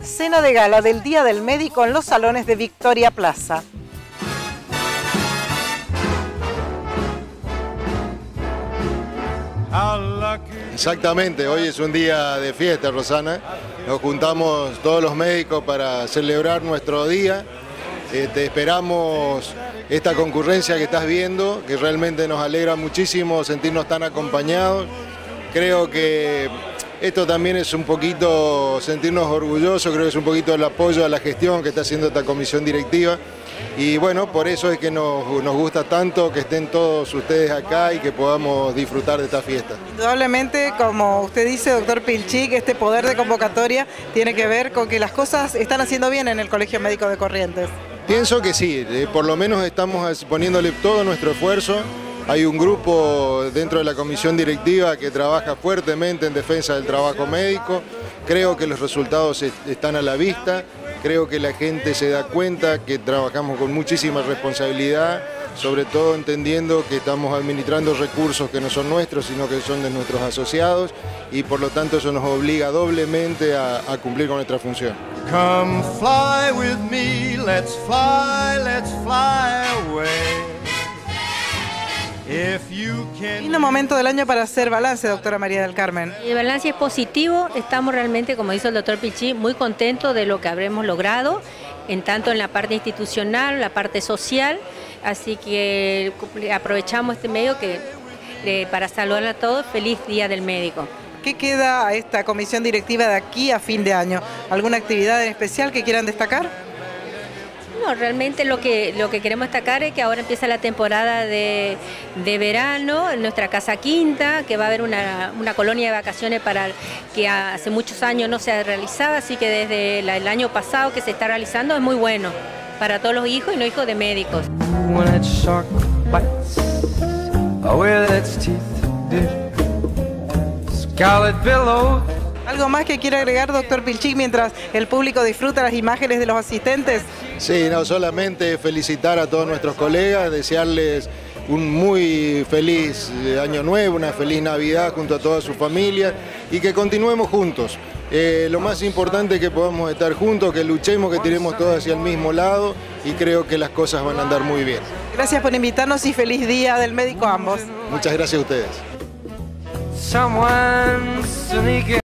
Cena de gala del Día del Médico en los salones de Victoria Plaza. Exactamente, hoy es un día de fiesta, Rosana. Nos juntamos todos los médicos para celebrar nuestro día. Te esperamos esta concurrencia que estás viendo, que realmente nos alegra muchísimo sentirnos tan acompañados. Creo que esto también es un poquito sentirnos orgullosos, creo que es un poquito el apoyo a la gestión que está haciendo esta comisión directiva. Y bueno, por eso es que nos gusta tanto que estén todos ustedes acá y que podamos disfrutar de esta fiesta. Indudablemente, como usted dice, doctor Pilchik, este poder de convocatoria tiene que ver con que las cosas están haciendo bien en el Colegio Médico de Corrientes. Pienso que sí, por lo menos estamos poniéndole todo nuestro esfuerzo. Hay un grupo dentro de la comisión directiva que trabaja fuertemente en defensa del trabajo médico. Creo que los resultados están a la vista. Creo que la gente se da cuenta que trabajamos con muchísima responsabilidad, sobre todo entendiendo que estamos administrando recursos que no son nuestros, sino que son de nuestros asociados, y por lo tanto eso nos obliga doblemente a cumplir con nuestra función. Come fly with me, let's fly away. Lindo momento del año para hacer balance, doctora María del Carmen. El balance es positivo, estamos realmente, como dice el doctor Pilchik, muy contentos de lo que habremos logrado, tanto en la parte institucional, la parte social, así que aprovechamos este medio para saludar a todos. Feliz Día del Médico. ¿Qué queda a esta comisión directiva de aquí a fin de año? ¿Alguna actividad en especial que quieran destacar? No, realmente lo que queremos destacar es que ahora empieza la temporada de verano en nuestra Casa Quinta, que va a haber una colonia de vacaciones para que hace muchos años no se realizaba, así que desde el año pasado que se está realizando es muy bueno para todos los hijos y no hijos de médicos. ¿Algo más que quiera agregar, doctor Pilchik, mientras el público disfruta las imágenes de los asistentes? Sí, no, solamente felicitar a todos nuestros colegas, desearles un muy feliz año nuevo, una feliz Navidad junto a toda su familia y que continuemos juntos. Lo más importante es que podamos estar juntos, que luchemos, que tiremos todos hacia el mismo lado y creo que las cosas van a andar muy bien. Gracias por invitarnos y feliz Día del Médico a ambos. Muchas gracias a ustedes.